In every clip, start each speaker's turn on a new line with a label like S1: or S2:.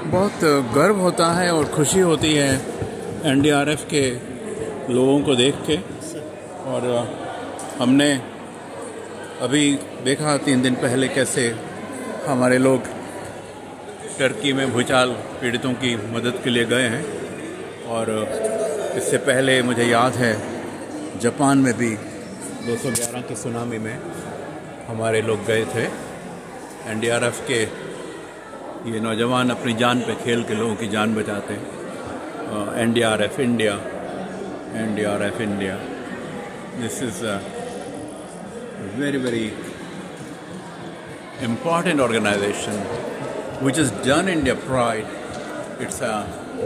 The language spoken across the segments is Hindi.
S1: बहुत गर्व होता है और खुशी होती है एनडीआरएफ के लोगों को देख के। और हमने अभी देखा 3 दिन पहले कैसे हमारे लोग टर्की में भूचाल पीड़ितों की मदद के लिए गए हैं। और इससे पहले मुझे याद है जापान में भी 211 की सुनामी में हमारे लोग गए थे। एनडीआरएफ के ये नौजवान अपनी जान पे खेल के लोगों की जान बचाते हैं। NDRF India, NDRF India, this is a very important organization which has done India pride. It's a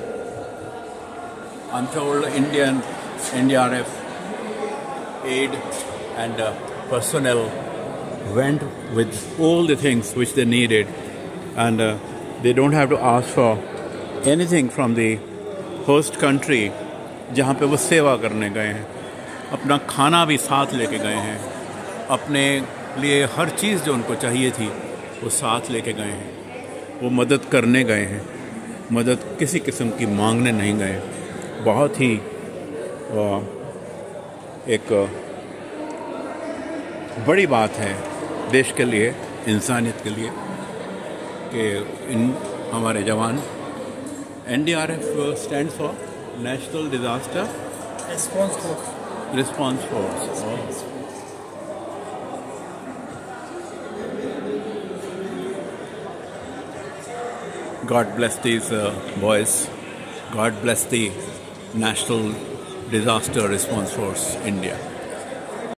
S1: untold Indian NDRF aid and personnel went with all the things which they needed, and they don't have to ask for anything from the host country जहाँ पे वो सेवा करने गए हैं। अपना खाना भी साथ लेके गए हैं, अपने लिए हर चीज़ जो उनको चाहिए थी वो साथ लेके गए हैं। वो मदद करने गए हैं, मदद किसी किस्म की मांगने नहीं गए। बहुत ही एक बड़ी बात है देश के लिए, इंसानियत के लिए, कि इन हमारे जवान NDRF stands for National Disaster Response Force. God bless these boys. God bless the National Disaster Response Force, India.